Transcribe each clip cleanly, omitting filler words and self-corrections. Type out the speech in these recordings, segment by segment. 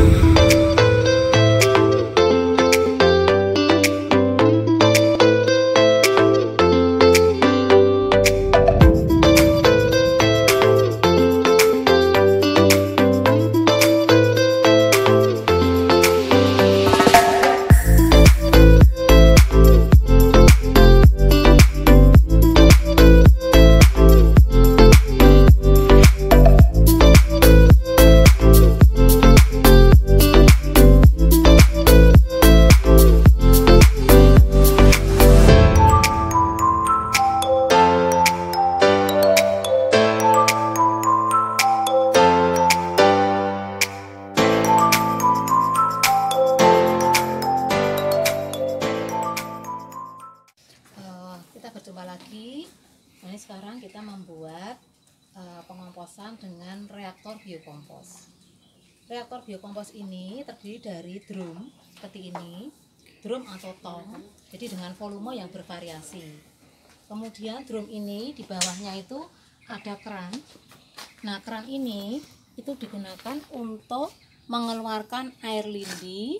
Berjumpa lagi. Nah, sekarang kita membuat pengomposan dengan reaktor biokompos. Reaktor biokompos ini terdiri dari drum seperti ini, drum atau tong, jadi dengan volume yang bervariasi. Kemudian drum ini di bawahnya itu ada keran. Nah, keran ini itu digunakan untuk mengeluarkan air lindi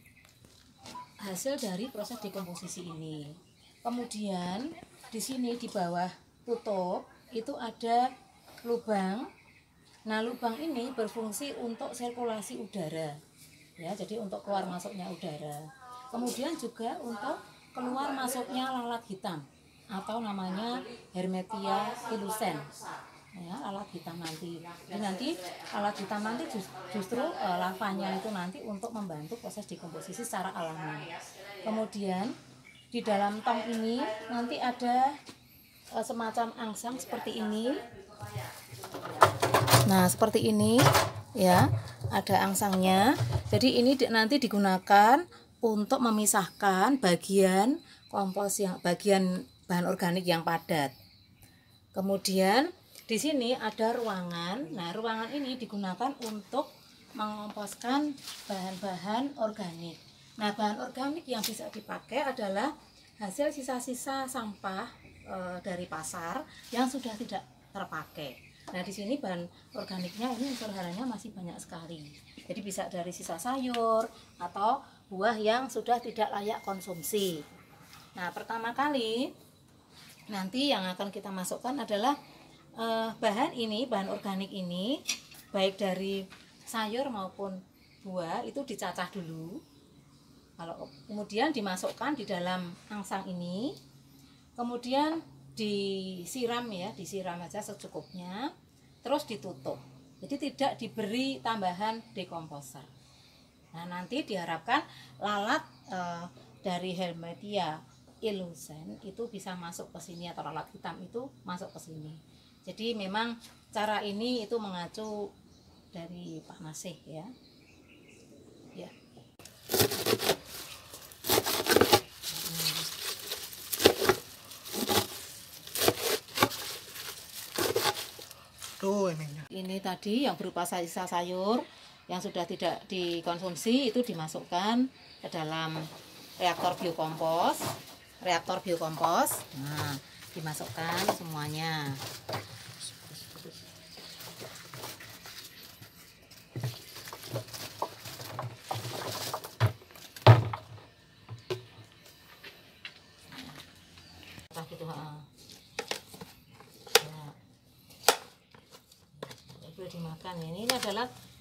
hasil dari proses dekomposisi ini. Kemudian di sini di bawah tutup itu ada lubang. Nah, lubang ini berfungsi untuk sirkulasi udara. Ya, jadi untuk keluar masuknya udara. Kemudian juga untuk keluar masuknya lalat hitam atau namanya Hermetia illucens. Ya, lalat hitam nanti. Jadi nanti lalat hitam nanti justru lavanya itu nanti untuk membantu proses dekomposisi secara alami. Kemudian di dalam tong ini nanti ada semacam angsang seperti ini. Nah, seperti ini ya, ada angsangnya. Jadi ini nanti digunakan untuk memisahkan bagian kompos yang bagian bahan organik yang padat. Kemudian di sini ada ruangan. Nah, ruangan ini digunakan untuk mengomposkan bahan-bahan organik. Nah, bahan organik yang bisa dipakai adalah hasil sisa-sisa sampah dari pasar yang sudah tidak terpakai. Nah, di sini bahan organiknya ini unsur haranya masih banyak sekali. Jadi bisa dari sisa sayur atau buah yang sudah tidak layak konsumsi. Nah, pertama kali nanti yang akan kita masukkan adalah bahan organik ini, baik dari sayur maupun buah itu dicacah dulu. Kalau kemudian dimasukkan di dalam angsang ini, kemudian disiram ya, disiram aja secukupnya, terus ditutup. Jadi tidak diberi tambahan dekomposer. Nah, nanti diharapkan lalat dari Hermetia illucens itu bisa masuk ke sini, atau lalat hitam itu masuk ke sini. Jadi memang cara ini itu mengacu dari Pak Nasih ya. Ya. Ini tadi yang berupa sisa sayur yang sudah tidak dikonsumsi itu dimasukkan ke dalam reaktor biokompos. Nah, dimasukkan semuanya. Gitu, boleh dimakan. Ini adalah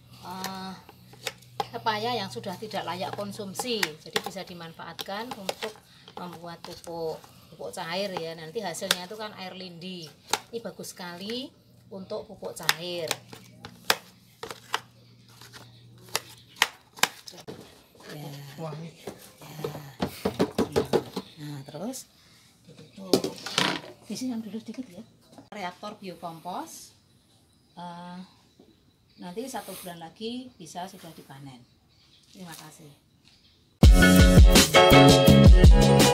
pepaya yang sudah tidak layak konsumsi, jadi bisa dimanfaatkan untuk membuat pupuk cair ya. Nanti hasilnya itu kan air lindi. Ini bagus sekali untuk pupuk cair ya. Nah, terus disiram dulu sedikit ya. Reaktor biokompos nanti 1 bulan lagi bisa sudah dipanen. Terima kasih.